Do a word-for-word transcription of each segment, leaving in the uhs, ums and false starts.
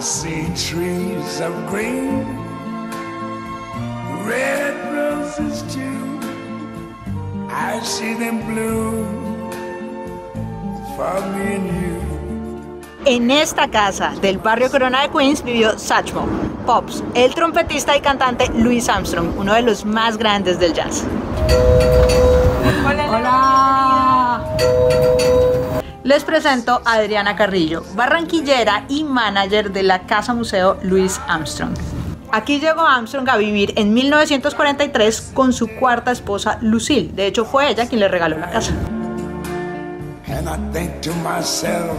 see trees of green, red roses too. I see them bloom for me and you. En esta casa del barrio Corona de Queens vivió Satchmo Pops, el trompetista y cantante Louis Armstrong, uno de los más grandes del jazz. Hola. Hola. Les presento a Adriana Carrillo, barranquillera y manager de la Casa Museo Louis Armstrong. Aquí llegó Armstrong a vivir en mil novecientos cuarenta y tres con su cuarta esposa Lucille. De hecho, fue ella quien le regaló la casa. And I think to myself,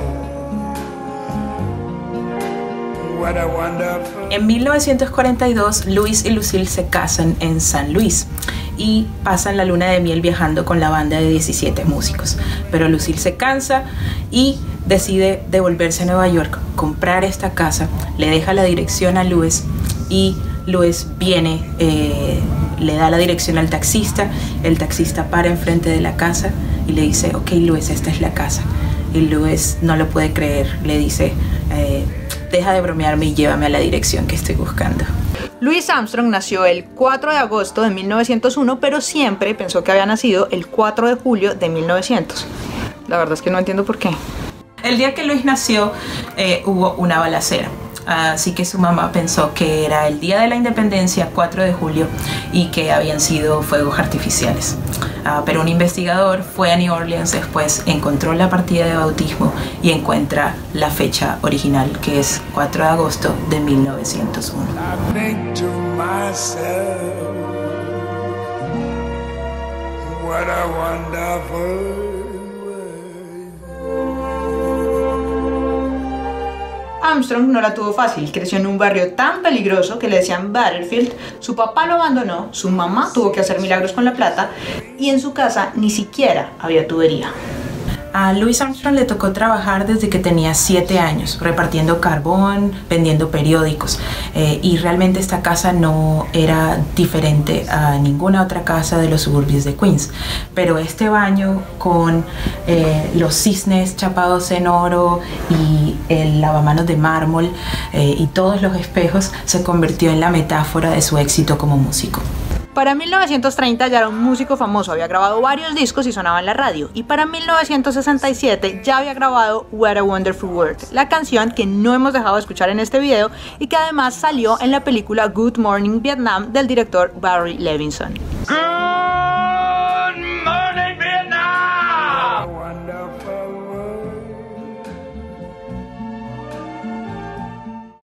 what a wonderful... En mil novecientos cuarenta y dos, Louis y Lucille se casan en San Luis y pasan la luna de miel viajando con la banda de diecisiete músicos. Pero Lucille se cansa y decide devolverse a Nueva York, comprar esta casa, le deja la dirección a Louis y Louis viene, eh, le da la dirección al taxista, el taxista para enfrente de la casa y le dice, ok Louis, esta es la casa. Y Louis no lo puede creer, le dice, eh, deja de bromearme y llévame a la dirección que estoy buscando. Louis Armstrong nació el cuatro de agosto de mil novecientos uno, pero siempre pensó que había nacido el cuatro de julio de mil novecientos. La verdad es que no entiendo por qué. El día que Louis nació eh, hubo una balacera. Así que su mamá pensó que era el día de la independencia, cuatro de julio, y que habían sido fuegos artificiales. Uh, pero un investigador fue a New Orleans después, encontró la partida de bautismo y encuentra la fecha original, que es cuatro de agosto de mil novecientos uno. I think to myself, what a wonderful... Armstrong no la tuvo fácil, creció en un barrio tan peligroso que le decían Battlefield, su papá lo abandonó, su mamá tuvo que hacer milagros con la plata y en su casa ni siquiera había tubería. A Louis Armstrong le tocó trabajar desde que tenía siete años, repartiendo carbón, vendiendo periódicos. Eh, y realmente esta casa no era diferente a ninguna otra casa de los suburbios de Queens. Pero este baño con eh, los cisnes chapados en oro y el lavamanos de mármol eh, y todos los espejos se convirtió en la metáfora de su éxito como músico. Para mil novecientos treinta ya era un músico famoso, había grabado varios discos y sonaba en la radio. Y para mil novecientos sesenta y siete ya había grabado What a Wonderful World, la canción que no hemos dejado de escuchar en este video y que además salió en la película Good Morning Vietnam del director Barry Levinson. Good